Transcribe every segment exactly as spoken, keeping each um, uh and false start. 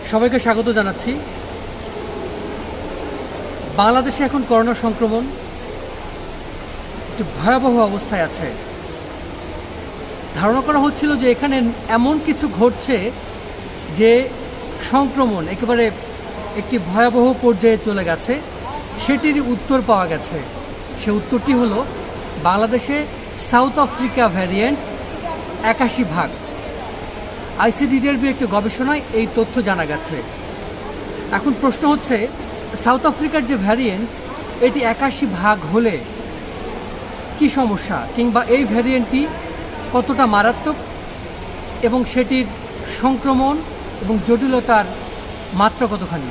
সবাইকে স্বাগত জানাচ্ছি। বাংলাদেশে এখন করোনা সংক্রমণ একটি ভয়াবহ অবস্থায় আছে। ধারণা করা হচ্ছিল যে এখানে এমন কিছু ঘটছে যে সংক্রমণ একেবারে একটি ভয়াবহ পর্যায়ে চলে গেছে, সেটির উত্তর পাওয়া গেছে। সে উত্তরটি হলো বাংলাদেশে সাউথ আফ্রিকা ভ্যারিয়েন্ট একাশি ভাগ। আইসিডিডিআরবির একটি গবেষণায় এই তথ্য জানা গেছে। এখন প্রশ্ন হচ্ছে, সাউথ আফ্রিকার যে ভ্যারিয়েন্ট এটি একাশি ভাগ হলে কি সমস্যা, কিংবা এই ভ্যারিয়েন্টটি কতটা মারাত্মক এবং সেটির সংক্রমণ এবং জটিলতার মাত্রা কতখানি।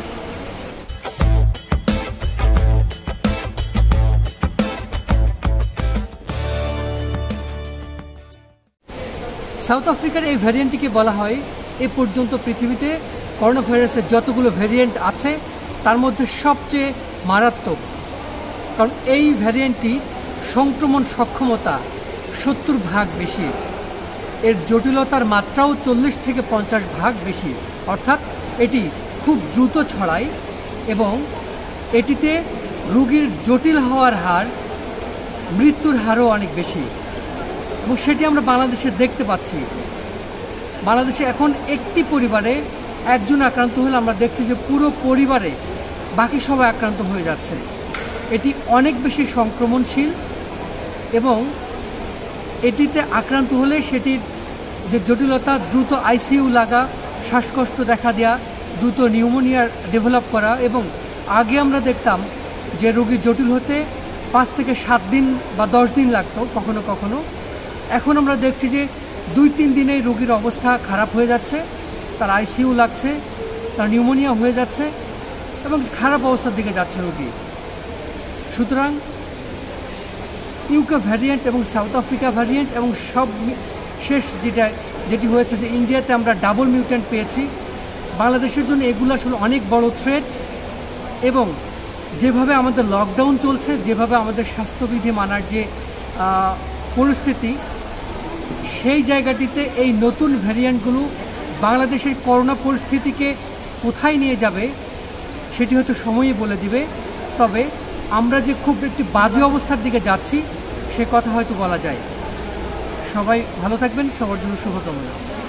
সাউথ আফ্রিকার এই ভ্যারিয়েন্টটিকে বলা হয় এ পর্যন্ত পৃথিবীতে করোনা ভাইরাসের যতগুলো ভ্যারিয়েন্ট আছে তার মধ্যে সবচেয়ে মারাত্মক। কারণ এই ভ্যারিয়েন্টটি সংক্রমণ সক্ষমতা সত্তর ভাগ বেশি, এর জটিলতার মাত্রাও চল্লিশ থেকে পঞ্চাশ ভাগ বেশি। অর্থাৎ এটি খুব দ্রুত ছড়ায় এবং এটিতে রোগীর জটিল হওয়ার হার, মৃত্যুর হারও অনেক বেশি, এবং সেটি আমরা বাংলাদেশে দেখতে পাচ্ছি। বাংলাদেশে এখন একটি পরিবারে একজন আক্রান্ত হলে আমরা দেখছি যে পুরো পরিবারে বাকি সবাই আক্রান্ত হয়ে যাচ্ছে। এটি অনেক বেশি সংক্রমণশীল এবং এটিতে আক্রান্ত হলে সেটির যে জটিলতা, দ্রুত আইসিইউ লাগা, শ্বাসকষ্ট দেখা দেওয়া, দ্রুত নিউমোনিয়া ডেভেলপ করা, এবং আগে আমরা দেখতাম যে রোগী জটিল হতে পাঁচ থেকে সাত দিন বা দশ দিন লাগতো কখনো কখনো। এখন আমরা দেখছি যে দুই তিন দিনেই রোগীর অবস্থা খারাপ হয়ে যাচ্ছে, তার আইসিইউ লাগছে, তার নিউমোনিয়া হয়ে যাচ্ছে এবং খারাপ অবস্থার দিকে যাচ্ছে রোগী। সুতরাং ইউকে ভ্যারিয়েন্ট এবং সাউথ আফ্রিকা ভ্যারিয়েন্ট এবং সব শেষ যেটা যেটি হয়েছে যে ইন্ডিয়াতে আমরা ডাবল মিউট্যান্ট পেয়েছি, বাংলাদেশের জন্য এগুলো আসলে অনেক বড় থ্রেট। এবং যেভাবে আমাদের লকডাউন চলছে, যেভাবে আমাদের স্বাস্থ্যবিধি মানার যে পরিস্থিতি, সেই জায়গাটিতে এই নতুন ভ্যারিয়েন্টগুলো বাংলাদেশের করোনা পরিস্থিতিকে কোথায় নিয়ে যাবে সেটি হয়তো সময়ই বলে দিবে। তবে আমরা যে খুব একটি বাজে অবস্থার দিকে যাচ্ছি সে কথা হয়তো বলা যায়। সবাই ভালো থাকবেন, সবার জন্য শুভকামনা।